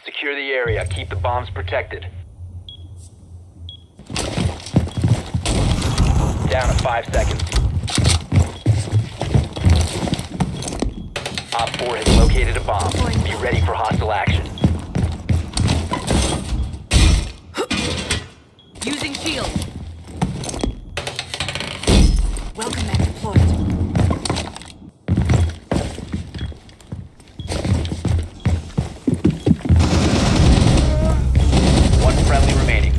Secure the area. Keep the bombs protected. Down to 5 seconds. Op 4 has located a bomb. Be ready for hostile action. Using shield. Welcome back deployed. One friendly remaining.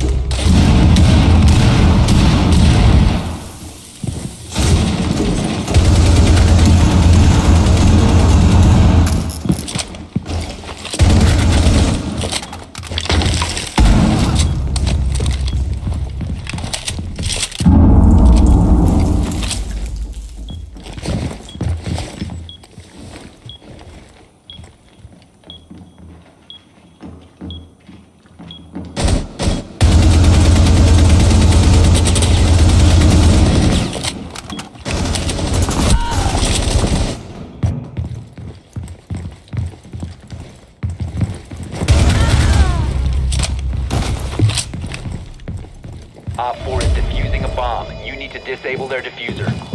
Op 4 is defusing a bomb. You need to disable their diffuser.